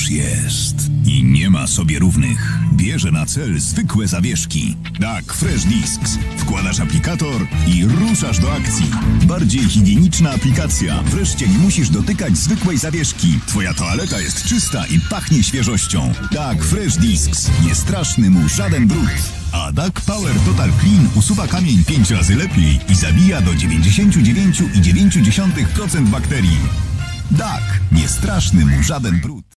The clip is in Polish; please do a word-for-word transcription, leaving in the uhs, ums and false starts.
już jest. I nie ma sobie równych. Bierze na cel zwykłe zawieszki. Tak, Fresh Discs. Wkładasz aplikator i ruszasz do akcji. Bardziej higieniczna aplikacja. Wreszcie nie musisz dotykać zwykłej zawieszki. Twoja toaleta jest czysta i pachnie świeżością. Tak, Fresh Discs. Nie straszny mu żaden brud. A D A C Power Total Clean usuwa kamień pięć razy lepiej i zabija do dziewięćdziesiąt dziewięć przecinek dziewięć procent bakterii. D A C. Nie straszny mu żaden brud.